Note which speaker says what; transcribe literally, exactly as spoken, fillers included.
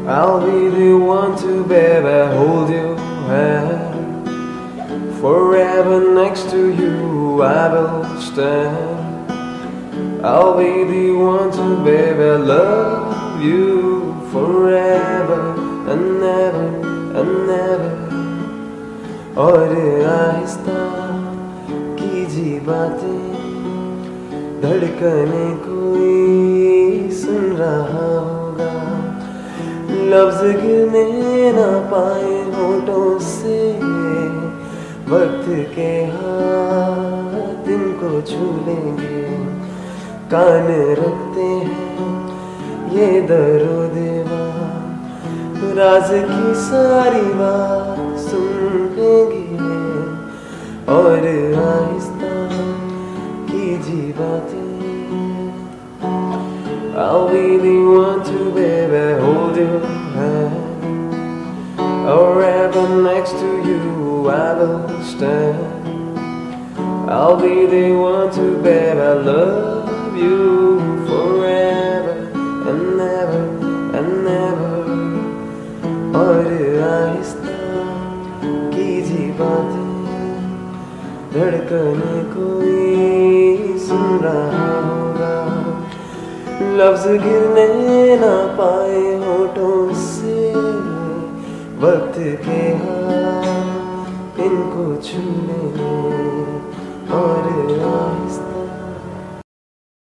Speaker 1: I'll be the one to baby hold your hand. Forever next to you I will stand. I'll be the one to baby love you forever and never and never. और आहिस्ता कीजिए बातें, धड़कने कोई सुन रहा होगा, लफ्ज गिरने ना पाए होठों से, वक्त के हाथ इनको छू लेंगे, कान रखते हैं ये दरो दीवार, राज की सारी बात सुन लेंगे और आहिस्ता कीजिए बातें. I'll be the one to baby hold your hand. Forever next to you I will stand. I'll be the one to baby love you forever and never and never. और आहिस्ता कीजिए बातें, धड़कने कोई सुन रहा होगा, लफ्ज गिरने ना पाए होठों से, वक्त के हाथ इनको छू लेंगे और आहिस्ता